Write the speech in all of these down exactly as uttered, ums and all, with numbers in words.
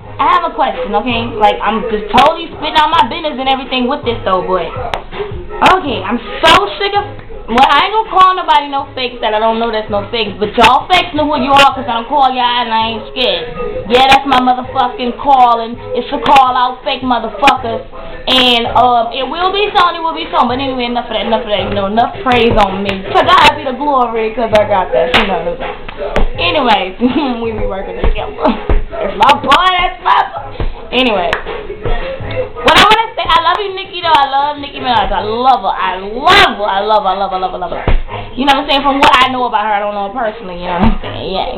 I have a question, okay? Like, I'm just totally spitting out my business and everything with this, though, but... Okay, I'm so sick of... Well, I ain't gonna call nobody no fakes that I don't know that's no fakes, but y'all fakes know who you are because I don't call y'all and I ain't scared. Yeah, that's my motherfucking calling. It's a call out, fake motherfuckers. And, um, it will be soon, it will be soon. But anyway, enough of that, enough of that, you know, enough praise on me. To God be the glory because I got that, you know what I'm saying. Anyways, we be working together. It's my boy, that's my boy. Anyway. What I want to say, I love you, Nikki, though. I love Nikki Manaj. I love her. I love her. I love her. I love her. I love her. I love her. You know what I'm saying? From what I know about her, I don't know her personally. You know what I'm saying? Yeah.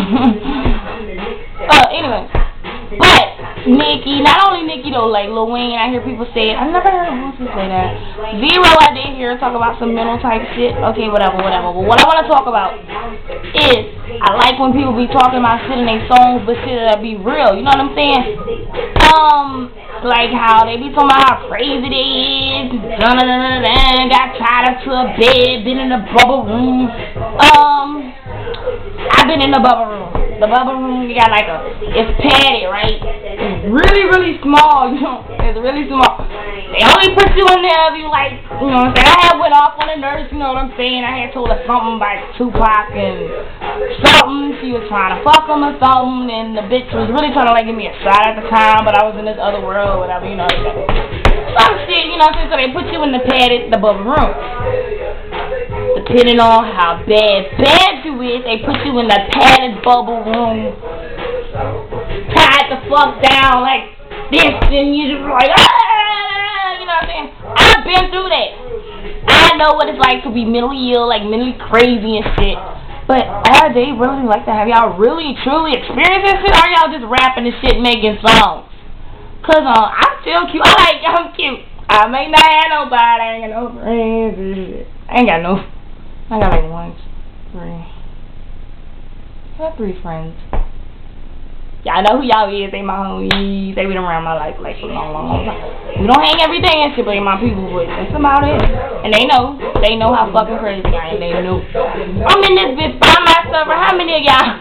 So, anyway. But, Nikki, not only Nikki, though, like Lil Wayne, I hear people say it. I never heard who else say that. Zero, I did hear her talk about some mental type shit. Okay, whatever, whatever. But what I want to talk about is, I like when people be talking about shit in their songs, but shit that be real. You know what I'm saying? Um... Like how they be talking about how crazy they is, dun dun dun dun, got tied up to a bed, been in the bubble room. Um, I've been in the bubble room. The bubble room, you got like a, it's padded, right? It's really, really small, you know, it's really small. They only put you in there if you like, you know what I'm saying? I had went off on a nurse, you know what I'm saying? I had told her something about Tupac and something. She was trying to fuck him or something, and the bitch was really trying to like give me a shot at the time, but I was in this other world, whatever, you know what I'm saying? Some shit, you know what I'm saying? So they put you in the padded, the bubble room. Depending on how bad, bad you is, they put you in the padded bubble room, tied the fuck down like this, and you just like, ah, you know what I'm saying? I've been through that. I know what it's like to be mentally ill, like mentally crazy and shit. But are they really like that? Have y'all really, truly experienced this shit? Or are y'all just rapping and shit, making songs? Cause uh, I'm still cute. I like, I'm cute. I may not have nobody. I ain't got no friends. I ain't got no. I got like one, three. I got three friends. Y'all know who y'all is. They my homies. They been around my life like for a long, long, long time. We don't hang every day and shit, but they my people. But that's about it. And they know. They know how fucking crazy I am. They know. I'm in this bitch by myself. How many of y'all?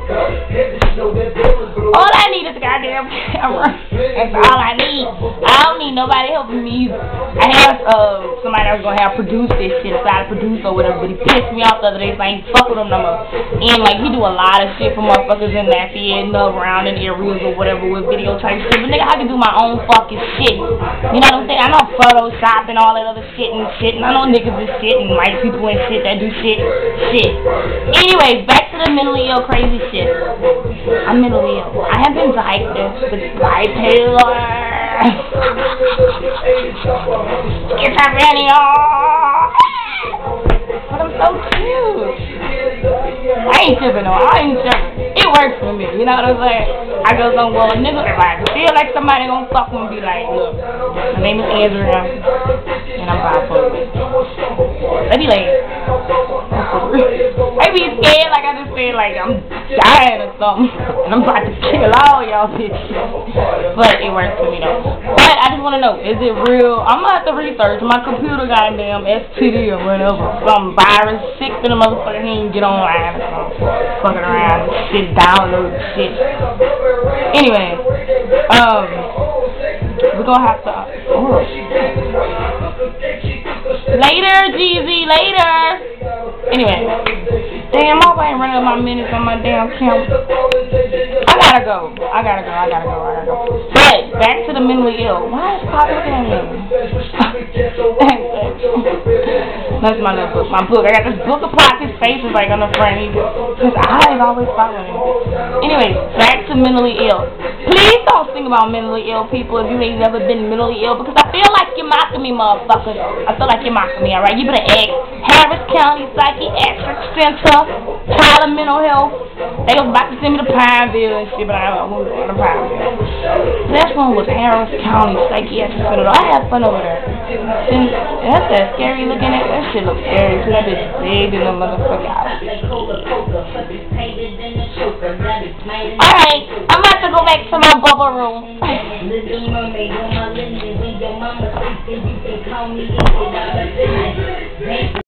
All I need is a goddamn camera. That's all I need. I don't need nobody helping me. I had uh, somebody that was going to have produced this shit, decided to produce or whatever, but he pissed me off the other day, so I ain't fuck with him no more. And, like, he do a lot of shit for motherfuckers in Lafayette and around in areas or whatever with video type shit. But, nigga, I can do my own fucking shit. You know what I'm saying? I know Photoshop and all that other shit and shit, and I know niggas and shit and white people and shit that do shit. Shit. Anyways, back to the mentally ill crazy shit. I'm mentally ill. I have been diagnosed with bipolar. Schizophrenia. But I'm so cute. I ain't tripping though. I ain't tripping. It works for me. You know what I'm saying? I go somewhere, well, nigga, if I feel like somebody gonna fuck with me, be like, look, my name is Andrea, and I'm bipolar. They be like, they be scared, like I just said, like I'm dying or something, and I'm about to kill all y'all bitches. But it works for me though. But I just want to know, is it real? I'm gonna have to research. My computer got a damn S T D or whatever, some virus, sick to the motherfucker. He ain't get online or something, fucking around, shit, download shit. Anyway, um, we're gonna have to. Oh. Later, G Z, later. Anyway, damn, I ain't running up my minutes on my damn camera. I gotta go. I gotta go. I gotta go. I gotta go. But back to the mentally ill. Why is Pop looking at me? That's my little book. My book. I got this book of Pop. His face is like on the front. His eyes always following me. Anyway, back to mentally ill. Please don't think about mentally ill people if you ain't never been mentally ill, because I feel like you're mocking me, motherfucker. I feel like you're mocking me, alright? You better ask Harris County Psychiatric Center, Tyler Mental Health. They was about to send me to Pineville and shit, but I don't want to go to Pineville. This one was Harris County Psychiatric Center. I had fun over there. And that's that scary looking at. That shit looks scary too. That bitch big in the motherfucker. Alright, I'm about to go back to my bubble room.